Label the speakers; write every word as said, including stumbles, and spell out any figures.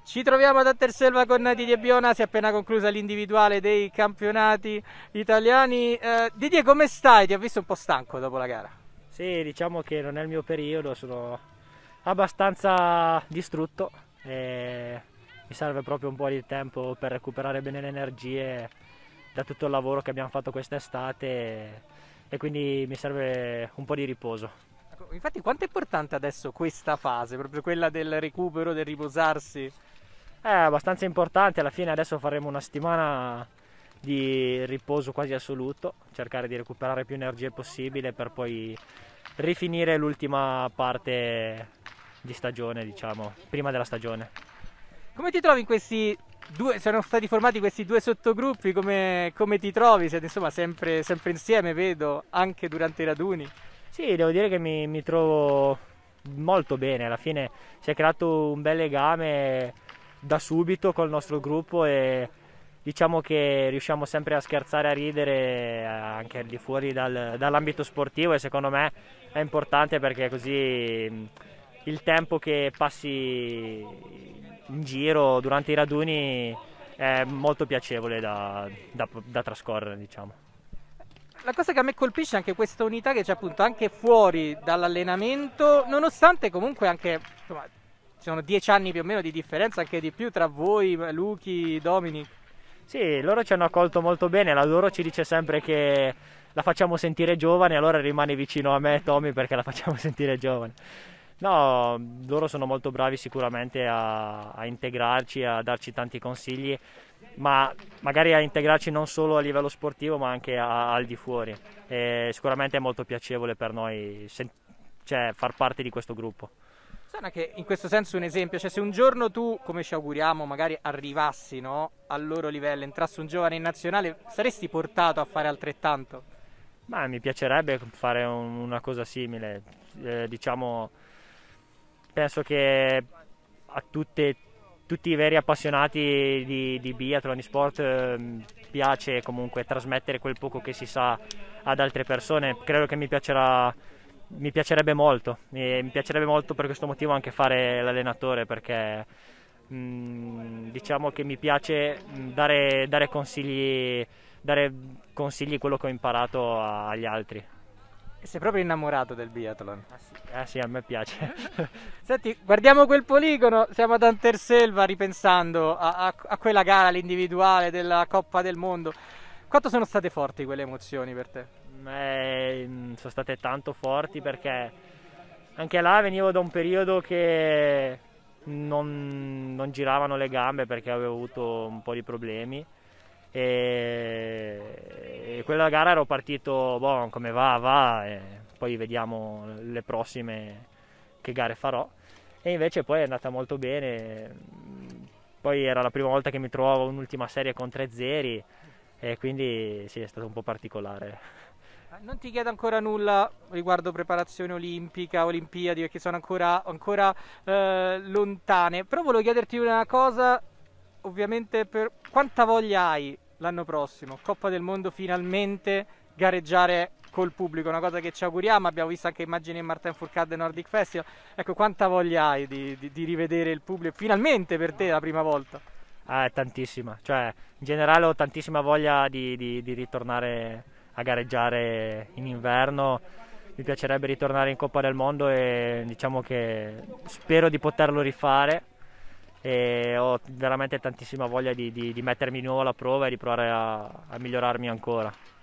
Speaker 1: Ci troviamo ad Anterselva con Didier Biona, si è appena conclusa l'individuale dei campionati italiani. Eh, Didier, come stai? Ti ho visto un po' stanco dopo la gara.
Speaker 2: Sì, diciamo che non è il mio periodo, sono abbastanza distrutto e mi serve proprio un po' di tempo per recuperare bene le energie da tutto il lavoro che abbiamo fatto quest'estate e quindi mi serve un po' di riposo.
Speaker 1: Ecco, infatti, quanto è importante adesso questa fase, proprio quella del recupero, del riposarsi?
Speaker 2: È abbastanza importante, alla fine adesso faremo una settimana di riposo quasi assoluto, cercare di recuperare più energie possibile per poi rifinire l'ultima parte di stagione, diciamo, prima della stagione.
Speaker 1: Come ti trovi in questi due, sono stati formati questi due sottogruppi, come, come ti trovi? Siete insomma sempre, sempre insieme, vedo, anche durante i raduni.
Speaker 2: Sì, devo dire che mi, mi trovo molto bene, alla fine si è creato un bel legame da subito col nostro gruppo e diciamo che riusciamo sempre a scherzare, a ridere anche al di fuori dal, dall'ambito sportivo e secondo me è importante perché così il tempo che passi in giro durante i raduni è molto piacevole da, da, da trascorrere, diciamo.
Speaker 1: La cosa che a me colpisce è anche questa unità che c'è appunto anche fuori dall'allenamento, nonostante comunque anche, insomma, ci sono dieci anni più o meno di differenza, anche di più tra voi, Luchi, Dominic.
Speaker 2: Sì, loro ci hanno accolto molto bene, la loro ci dice sempre che la facciamo sentire giovane, allora rimane vicino a me e Tommy perché la facciamo sentire giovane. No, loro sono molto bravi sicuramente a, a integrarci, a darci tanti consigli, ma magari a integrarci non solo a livello sportivo ma anche a, al di fuori. E sicuramente è molto piacevole per noi sen- cioè, far parte di questo gruppo.
Speaker 1: Sai anche in questo senso un esempio, cioè se un giorno tu, come ci auguriamo, magari arrivassi, no, al loro livello, entrasse un giovane in nazionale, saresti portato a fare altrettanto?
Speaker 2: Ma mi piacerebbe fare un- una cosa simile, eh, diciamo, penso che a tutte, tutti i veri appassionati di, di biathlon, di sport, eh, piace comunque trasmettere quel poco che si sa ad altre persone. Credo che mi piacerà, mi piacerebbe molto, e mi piacerebbe molto per questo motivo anche fare l'allenatore perché mh, diciamo che mi piace mh, dare, dare consigli, dare consigli quello che ho imparato a- agli altri.
Speaker 1: E sei proprio innamorato del biathlon.
Speaker 2: Eh sì, eh sì, a me piace.
Speaker 1: Senti, guardiamo quel poligono, siamo ad Anterselva ripensando a, a- a quella gara, l'individuale della Coppa del Mondo. Quanto sono state forti quelle emozioni per te?
Speaker 2: Eh, sono state tanto forti perché anche là venivo da un periodo che non, non giravano le gambe perché avevo avuto un po' di problemi e, e quella gara ero partito, boh, come va, va e poi vediamo le prossime che gare farò e invece poi è andata molto bene, poi era la prima volta che mi trovavo un'ultima serie con tre zeri e quindi sì, è stato un po' particolare.
Speaker 1: Non ti chiedo ancora nulla riguardo preparazione olimpica, Olimpiadi, perché sono ancora, ancora eh, lontane, però volevo chiederti una cosa, ovviamente per quanta voglia hai l'anno prossimo? Coppa del Mondo finalmente, gareggiare col pubblico, una cosa che ci auguriamo, abbiamo visto anche immagini in Martin Fourcade Nordic Festival, ecco quanta voglia hai di, di, di rivedere il pubblico, finalmente per te la prima volta?
Speaker 2: Ah, tantissima, cioè in generale ho tantissima voglia di, di- di ritornare a gareggiare in inverno, mi piacerebbe ritornare in Coppa del Mondo e diciamo che spero di poterlo rifare e ho veramente tantissima voglia di, di- di mettermi di nuovo alla prova e di provare a a migliorarmi ancora.